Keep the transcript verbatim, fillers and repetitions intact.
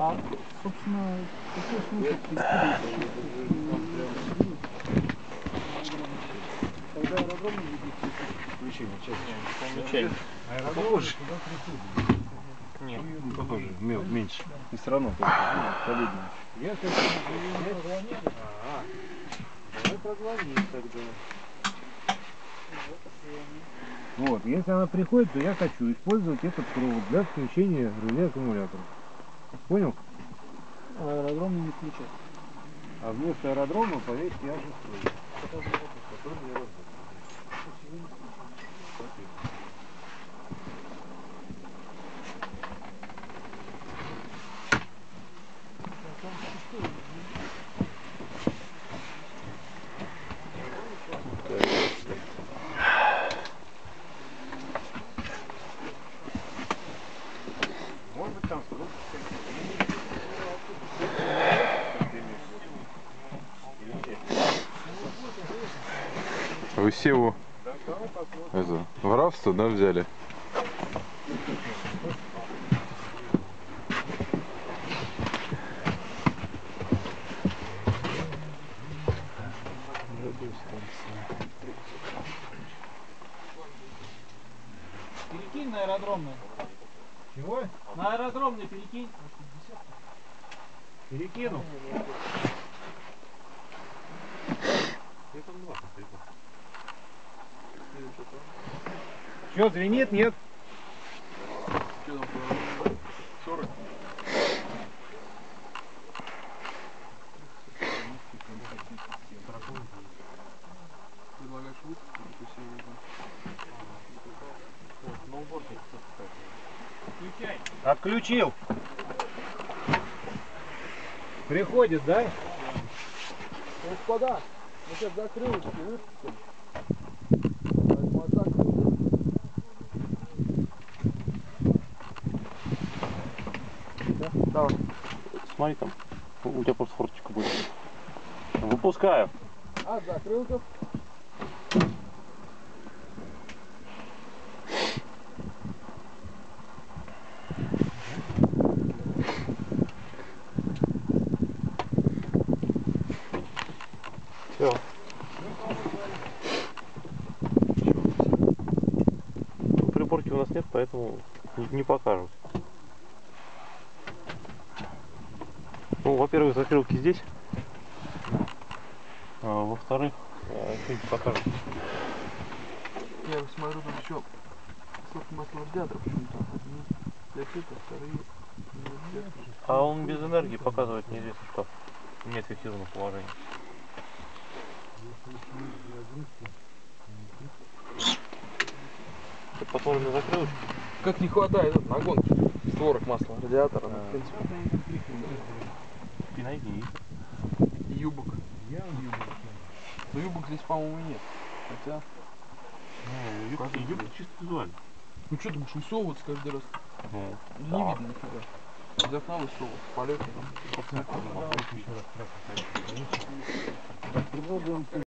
А, собственно, какой смысл прикидывать? Когда аэродром Включение, часть. Включение. Аэродром похоже. Нет. Похоже, меньше. И все равно солиднее. Я хочу позвонить. Ага. Давай позвони тогда. Вот, если она приходит, то я хочу использовать этот провод для включения реле аккумулятора. Понял? Аэродром не включать. А вместо аэродрома повесить я шестой. Который не работает. Может быть там скрутка. Вы Севу это, в рабство, да, взяли? Перекинь на аэродромный. Чего? На аэродромный перекинь. Перекину. Что, звенит, нет? Что там, сорок? Предлагаешь лук? На уборке Включай. отключил. Приходит, да? Господа, мы сейчас закрылочки выпустим. Поэтому закрыл. Да? Давай. Смотри там, у тебя просто форточка будет. Выпускаю. А, закрылка. Все. Приборки у нас нет, поэтому не, не покажут. Ну, во-первых, закрылки здесь. А, во-вторых, что-нибудь покажут. Я смотрю, тут еще сорок масла радиатора почему-то. Одни для цвета, вторые. А он без энергии показывает неизвестно что. Нет фиксированного положения. Так, посмотрим на закрылочку. Как не хватает вот, на гонке створок масла радиатора. А. Ну, в принципе. Пинайки есть. Юбок. Но юбок здесь, по-моему, нет. Хотя. Ну, юбки, юбки чисто визуально. Ну что ты будешь высовываться каждый раз? Ну, Не да. видно нифига. Из окна высовываться, в полете там. Давайте еще раз.